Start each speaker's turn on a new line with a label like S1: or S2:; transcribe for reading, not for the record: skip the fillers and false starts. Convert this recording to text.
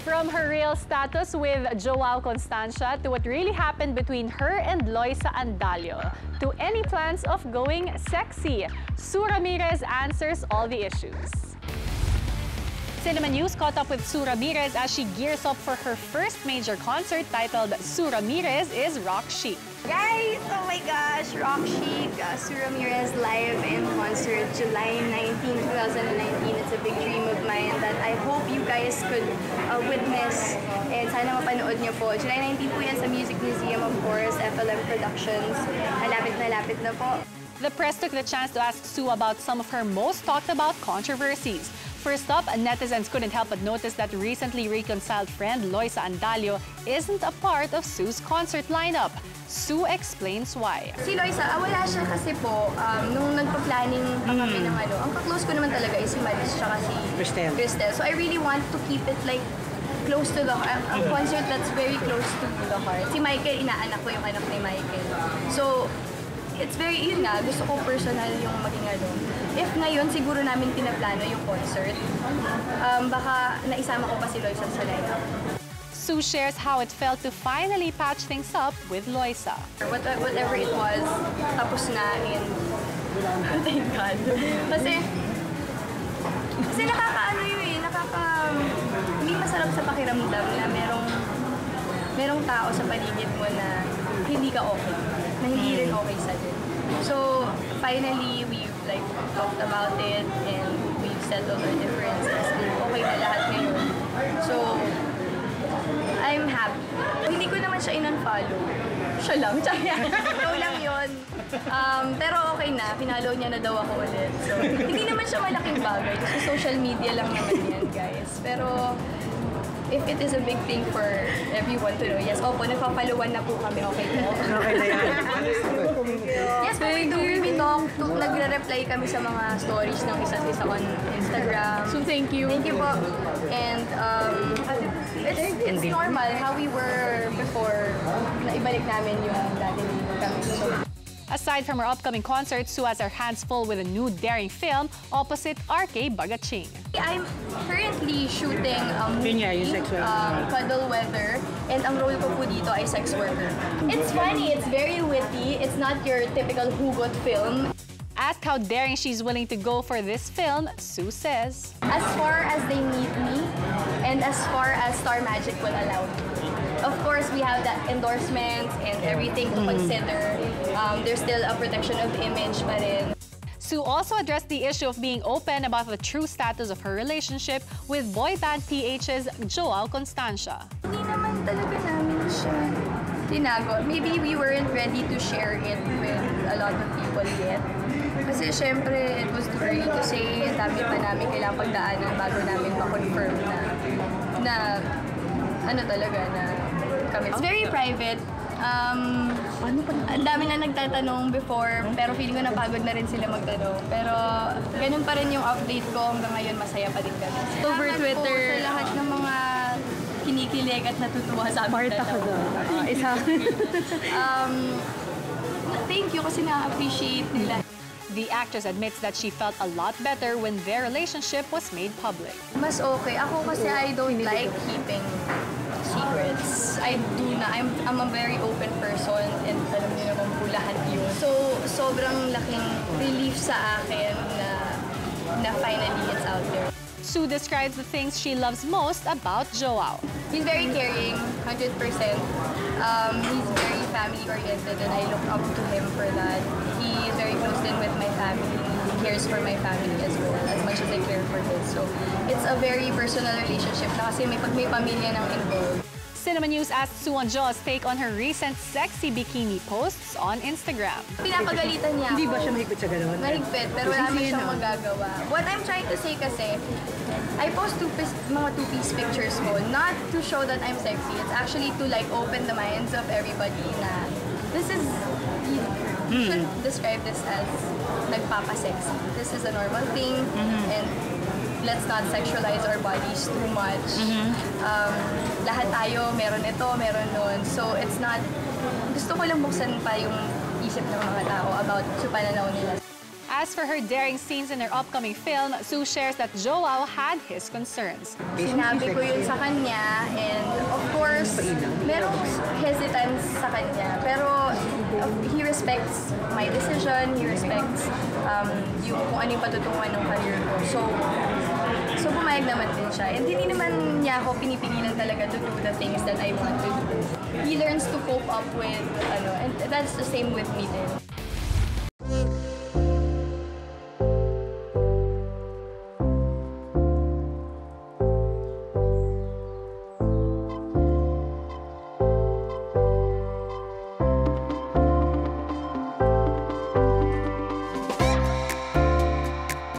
S1: From her real status with Joao Constancia to what really happened between her and Loisa Andalio, to any plans of going sexy, Ramirez answers all the issues. Cinemanews caught up with Ramirez as she gears up for her first major concert titled Ramirez is Rock Chic.
S2: Guys, oh my gosh, Rock Chic, Ramirez live in concert, July 19, 2019. It's a big dream of mine that I hope you guys could witness and sana mapanood niyo po. July 19 po yan sa Music Museum, of course, FLM Productions. Malapit na po.
S1: The press took the chance to ask Sue about some of her most talked about controversies. First up, netizens couldn't help but notice that recently reconciled friend Loisa Andalio isn't a part of Sue's concert lineup. Sue explains why.
S2: Si Loisa, wala siya kasi po, nung nagpa-planning pa kami ng ang ka-close ko naman talaga is si Maris tsaka si Cristel. So I really want to keep it like close to the heart, a concert that's very close to the heart. Si Michael, inaanak ko yung anak ni Michael. So, it's very, yun nga, gusto ko personal yung maging If ngayon, siguro namin pinaplano yung concert, baka naisama ko pa si Loisa sa lineup.
S1: Sue shares how it felt to finally patch things up with Loisa.
S2: Whatever it was, tapos na and thank God. Kasi nakakaano yun hindi masarap sa pakiramdam na merong tao sa paligid mo na hindi ka okay, na hindi rin okay sa'yo. So, finally, we've talked about it and we've settled our differences. Okay na lahat ngayon. So, I'm happy. Hindi ko naman siya in-unfollow. Siya lang. Ikaw lang yun. Pero okay na. Pinalo niya na daw ako ulit. So, hindi naman siya malaking bagay. Kasi social media lang naman yan, guys. Pero, if it is a big thing for everyone to know, yes, opo, nagpapaluan na po kami. Okay po.
S3: Okay na yan.
S2: Yes, we talk. Nagre-reply kami sa mga stories ng isa't isa on Instagram.
S1: So, thank you.
S2: Thank you po. And it's normal how we were before na ibalik namin yung dating kami.
S1: Aside from her upcoming concert, Sue has her hands full with a new daring film opposite RK Bagaching.
S2: I'm currently shooting a movie, Cuddle Weather, and ang role ko po dito ay sex worker. It's funny, it's very witty, it's not your typical hugot film.
S1: Asked how daring she's willing to go for this film, Sue says,
S2: as far as they need me, and as far as Star Magic will allow me. Of course, we have that endorsements and everything to consider. There's still a protection of the image pa rin.
S1: Sue also addressed the issue of being open about the true status of her relationship with Boyband PH's Joao Constancia.
S2: Hindi naman talaga namin siya tinago. Maybe we weren't ready to share it with a lot of people yet. Kasi syempre, it was too early to say. Dami pa namin kailangang pagdaanan bago namin ma-confirm na talaga na kami. It's very private. Ang dami na nagtatanong before, pero feeling ko napagod na rin sila magtanong. Pero ganun pa rin yung update ko hanggang ngayon, masaya pa din kami. Over Twitter, sa lahat ng mga kinikilig at natutuwa sa amin. Thank you kasi na-appreciate nila.
S1: The actress admits that she felt a lot better when their relationship was made public.
S2: Mas okay. Ako kasi I don't like keeping secrets. I'm a very open person and alam niyo naman po lahat yun. So, sobrang laking relief sa akin na finally it's out there.
S1: Sue describes the things she loves most about Joao.
S2: He's very caring, 100%. He's very family-oriented and I look up to him for that. He is very close in with my family. He cares for my family as well, as much as I care for his. So, it's a very personal relationship na kasi pag may pamilya nang involved.
S1: Cinemanews asked Sue on Joao's take on her recent sexy bikini posts on Instagram.
S2: Pinapagalitan niya ako.
S3: Hindi ba siya mahigpit sa gano'n?
S2: Mahigpit, pero wala naman siyang magagawa. What I'm trying to say kasi, I post mga two-piece pictures ko, not to show that I'm sexy. It's actually to open the minds of everybody na this is, you should describe this as nagpapa-sexy. This is a normal thing, and let's not sexualize our bodies too much. Lahat tayo, meron ito, meron nun. So, it's not, gusto ko lang buksan pa yung isip ng mga tao about sa pananaw nila.
S1: As for her daring scenes in her upcoming film, Sue shares that Joao had his concerns.
S2: Sinabi ko yun sa kanya, and of course, merong hesitance sa kanya. Pero he respects my decision, he respects yung kung ano yung patutunguhan ng career ko. So pumayag naman din siya. And hindi naman niya ako pinipigilan talaga to do the things that I want to do. He learns to cope up with, and that's the same with me din.